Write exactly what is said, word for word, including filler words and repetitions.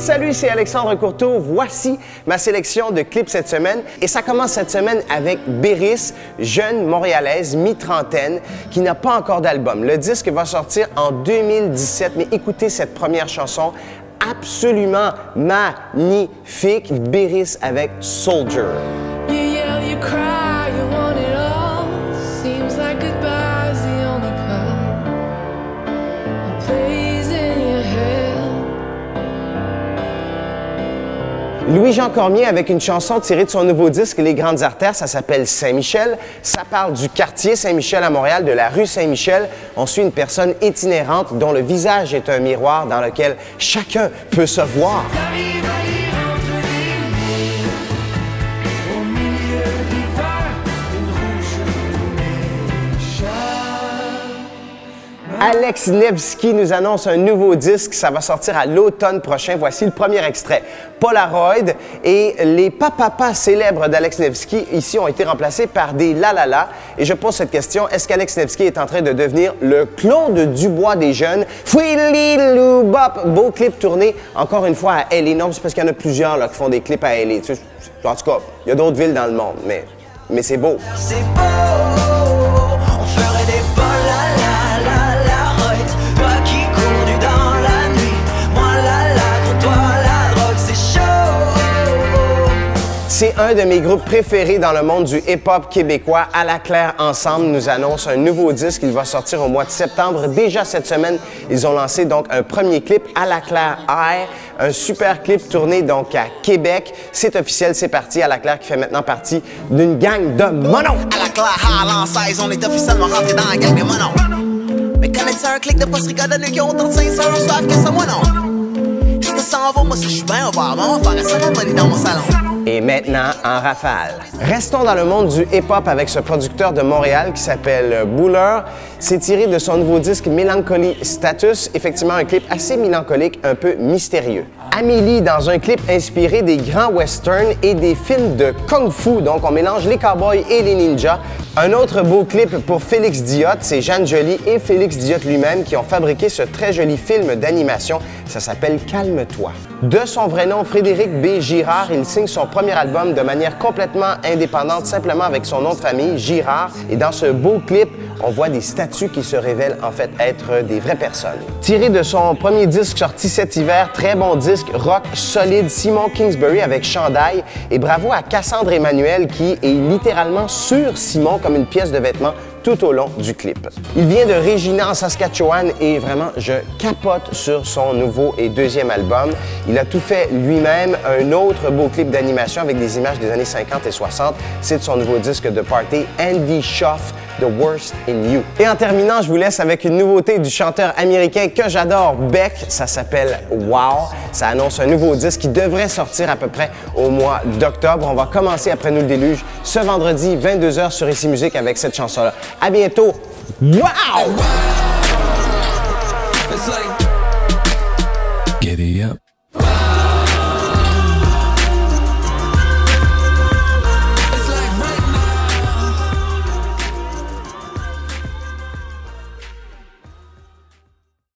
Salut, c'est Alexandre Courteau. Voici ma sélection de clips cette semaine. Et ça commence cette semaine avec Béris, jeune montréalaise, mi-trentaine, qui n'a pas encore d'album. Le disque va sortir en deux mille dix-sept, mais écoutez cette première chanson absolument magnifique. Béris avec Soldier. You yell, you cry, you want it all. Seems like goodbye's the only call. It plays in your head. Louis-Jean Cormier avec une chanson tirée de son nouveau disque Les Grandes Artères, ça s'appelle Saint-Michel. Ça parle du quartier Saint-Michel à Montréal, de la rue Saint-Michel. On suit une personne itinérante dont le visage est un miroir dans lequel chacun peut se voir. Alex Nevsky nous annonce un nouveau disque, ça va sortir à l'automne prochain. Voici le premier extrait, Polaroid. Et les papapas célèbres d'Alex Nevsky ici ont été remplacés par des la la la. Et je pose cette question, est-ce qu'Alex Nevsky est en train de devenir le Claude Dubois des jeunes? Fouili-lou bop, beau clip tourné encore une fois à L A. Non, c'est parce qu'il y en a plusieurs là, qui font des clips à L A. Tu sais, en tout cas, il y a d'autres villes dans le monde, mais, mais c'est beau. C'est beau, on ferait des bols la la. C'est un de mes groupes préférés dans le monde du hip-hop québécois. À la Claire Ensemble nous annonce un nouveau disque. Il va sortir au mois de septembre. Déjà cette semaine, ils ont lancé donc un premier clip, À la Claire High. Un super clip tourné donc à Québec. C'est officiel, c'est parti. À la Claire qui fait maintenant partie d'une gang de monos. À la Claire High, l'ensaise, on est officiellement rentré dans la gang de monos. Mais connaître ça un clic de poste rigodonneux qui ont autant de cinq cents, je savent que ça, moi non. Je te sens va, moi si je suis bien, on va vraiment faire un cérémonie dans mon salon. Et maintenant, en rafale. Restons dans le monde du hip-hop avec ce producteur de Montréal qui s'appelle Buller. C'est tiré de son nouveau disque Melancholy Status. Effectivement, un clip assez mélancolique, un peu mystérieux. Amélie dans un clip inspiré des grands westerns et des films de kung-fu. Donc, on mélange les cowboys et les ninjas. Un autre beau clip pour Félix Diot, c'est Jeanne Joly et Félix Diot lui-même qui ont fabriqué ce très joli film d'animation. Ça s'appelle Calme-toi. De son vrai nom, Frédéric B. Girard, il signe son premier album de manière complètement indépendante, simplement avec son nom de famille, Girard. Et dans ce beau clip, on voit des statues qui se révèlent en fait être des vraies personnes. Tiré de son premier disque sorti cet hiver, très bon disque, rock solide, Simon Kingsbury avec Chandail. Et bravo à Cassandre Emmanuel qui est littéralement sur Simon comme une pièce de vêtement tout au long du clip. Il vient de Regina en Saskatchewan et vraiment, je capote sur son nouveau et deuxième album. Il a tout fait lui-même. Un autre beau clip d'animation avec des images des années cinquante et soixante. C'est de son nouveau disque de party, Andy Schaaf, The Worst in You. Et en terminant, je vous laisse avec une nouveauté du chanteur américain que j'adore, Beck. Ça s'appelle Wow. Ça annonce un nouveau disque qui devrait sortir à peu près au mois d'octobre. On va commencer après nous le déluge ce vendredi, vingt-deux heures sur Ici Musique avec cette chanson-là. À bientôt. Wow!